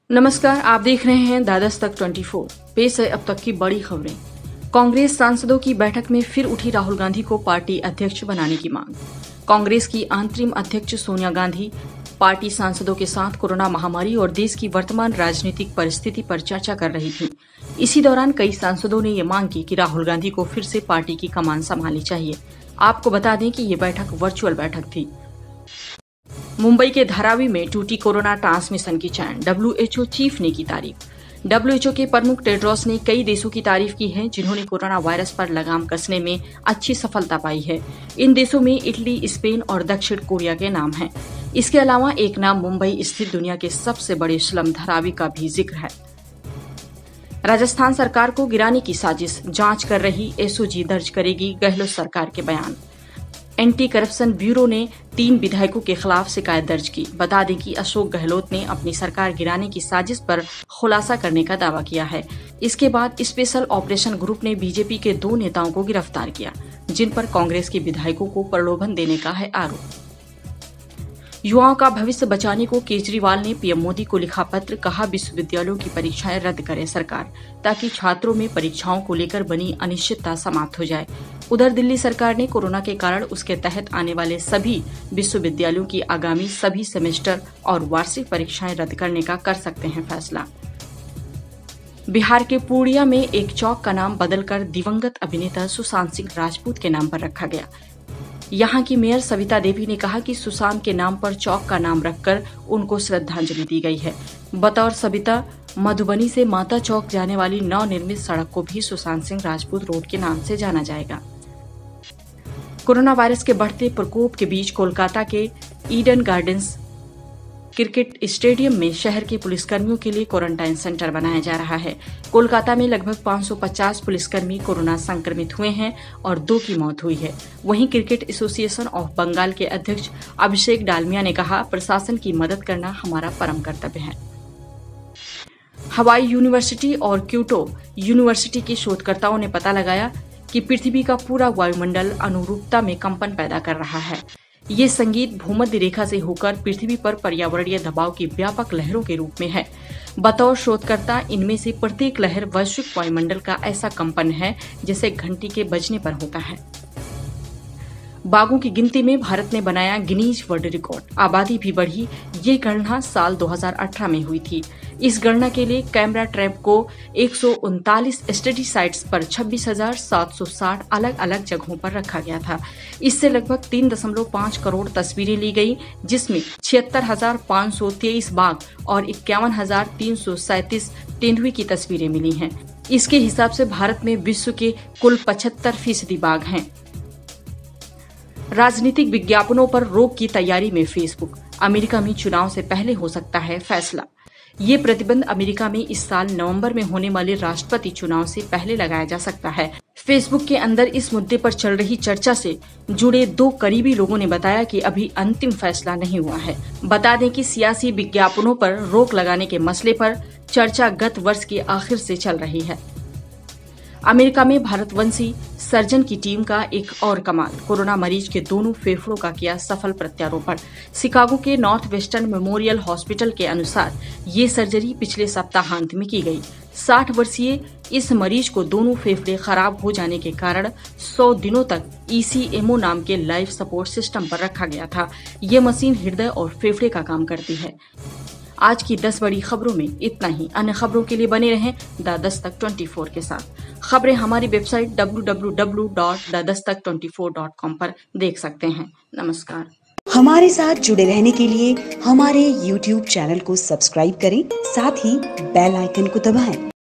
नमस्कार, आप देख रहे हैं द्वादश तक 24। पेश है अब तक की बड़ी खबरें। कांग्रेस सांसदों की बैठक में फिर उठी राहुल गांधी को पार्टी अध्यक्ष बनाने की मांग। कांग्रेस की अंतरिम अध्यक्ष सोनिया गांधी पार्टी सांसदों के साथ कोरोना महामारी और देश की वर्तमान राजनीतिक परिस्थिति पर चर्चा कर रही थी। इसी दौरान कई सांसदों ने ये मांग की कि राहुल गांधी को फिर से पार्टी की कमान संभालनी चाहिए। आपको बता दें कि ये बैठक वर्चुअल बैठक थी। मुंबई के धारावी में टूटी कोरोना ट्रांसमिशन की चैन, WHO चीफ ने की तारीफ। WHO के प्रमुख टेड्रोस ने कई देशों की तारीफ की है जिन्होंने कोरोना वायरस पर लगाम कसने में अच्छी सफलता पाई है। इन देशों में इटली, स्पेन और दक्षिण कोरिया के नाम हैं। इसके अलावा एक नाम मुंबई स्थित दुनिया के सबसे बड़े स्लम धारावी का भी जिक्र है। राजस्थान सरकार को गिराने की साजिश, जांच कर रही SOG दर्ज करेगी गहलोत सरकार के बयान। एंटी करप्शन ब्यूरो ने 3 विधायकों के खिलाफ शिकायत दर्ज की। बता दें कि अशोक गहलोत ने अपनी सरकार गिराने की साजिश पर खुलासा करने का दावा किया है। इसके बाद स्पेशल ऑपरेशन ग्रुप ने बीजेपी के 2 नेताओं को गिरफ्तार किया, जिन पर कांग्रेस के विधायकों को प्रलोभन देने का है आरोप। युवाओं का भविष्य बचाने को केजरीवाल ने PM मोदी को लिखा पत्र, कहा विश्वविद्यालयों की परीक्षाएं रद्द करे सरकार, ताकि छात्रों में परीक्षाओं को लेकर बनी अनिश्चितता समाप्त हो जाए। उधर दिल्ली सरकार ने कोरोना के कारण उसके तहत आने वाले सभी विश्वविद्यालयों की आगामी सभी सेमेस्टर और वार्षिक परीक्षाएं रद्द करने का कर सकते हैं फैसला। बिहार के पूर्णिया में एक चौक का नाम बदलकर दिवंगत अभिनेता सुशांत सिंह राजपूत के नाम पर रखा गया। यहाँ की मेयर सविता देवी ने कहा कि सुशांत के नाम पर चौक का नाम रखकर उनको श्रद्धांजलि दी गई है। बतौर सविता, मधुबनी से माता चौक जाने वाली नवनिर्मित सड़क को भी सुशांत सिंह राजपूत रोड के नाम से जाना जाएगा। कोरोना वायरस के बढ़ते प्रकोप के बीच कोलकाता के ईडन गार्डन्स क्रिकेट स्टेडियम में शहर के पुलिसकर्मियों के लिए क्वारंटाइन सेंटर बनाया जा रहा है। कोलकाता में लगभग 550 पुलिसकर्मी कोरोना संक्रमित हुए हैं और 2 की मौत हुई है। वहीं क्रिकेट एसोसिएशन ऑफ बंगाल के अध्यक्ष अभिषेक डालमिया ने कहा, प्रशासन की मदद करना हमारा परम कर्तव्य है। हवाई यूनिवर्सिटी और क्योटो यूनिवर्सिटी के शोधकर्ताओं ने पता लगाया कि पृथ्वी का पूरा वायुमंडल अनुरूपता में कंपन पैदा कर रहा है। ये संगीत भूमध्य रेखा से होकर पृथ्वी पर पर्यावरणीय दबाव की व्यापक लहरों के रूप में है। बतौर शोधकर्ता, इनमें से प्रत्येक लहर वैश्विक वायुमंडल का ऐसा कंपन है जैसे घंटी के बजने पर होता है। बाघों की गिनती में भारत ने बनाया गिनीज वर्ल्ड रिकॉर्ड, आबादी भी बढ़ी। ये गणना साल 2018 में हुई थी। इस गणना के लिए कैमरा ट्रैप को 139 स्टडी साइट्स पर 26,760 अलग अलग जगहों पर रखा गया था। इससे लगभग 3.5 करोड़ तस्वीरें ली गई, जिसमें 76,523 बाघ और 51,337 तेंदुए की तस्वीरें मिली हैं। इसके हिसाब से भारत में विश्व के कुल 75% बाघ हैं। राजनीतिक विज्ञापनों पर रोक की तैयारी में फेसबुक, अमेरिका में चुनाव से पहले हो सकता है फैसला। ये प्रतिबंध अमेरिका में इस साल नवंबर में होने वाले राष्ट्रपति चुनाव से पहले लगाया जा सकता है। फेसबुक के अंदर इस मुद्दे पर चल रही चर्चा से जुड़े 2 करीबी लोगों ने बताया कि अभी अंतिम फैसला नहीं हुआ है। बता दें कि सियासी विज्ञापनों पर रोक लगाने के मसले पर चर्चा गत वर्ष के आखिर से चल रही है। अमेरिका में भारतवंशी सर्जन की टीम का एक और कमाल, कोरोना मरीज के दोनों फेफड़ों का किया सफल प्रत्यारोपण। शिकागो के नॉर्थ वेस्टर्न मेमोरियल हॉस्पिटल के अनुसार ये सर्जरी पिछले सप्ताहांत में की गई। 60 वर्षीय इस मरीज को दोनों फेफड़े खराब हो जाने के कारण 100 दिनों तक ECMO नाम के लाइफ सपोर्ट सिस्टम पर रखा गया था। ये मशीन हृदय और फेफड़े का काम करती है। आज की 10 बड़ी खबरों में इतना ही। अन्य खबरों के लिए बने रहें द्वादश तक 24 के साथ। खबरें हमारी वेबसाइट www.dadastak24.com पर देख सकते हैं। नमस्कार। हमारे साथ जुड़े रहने के लिए हमारे YouTube चैनल को सब्सक्राइब करें, साथ ही बेल आइकन को दबाएं।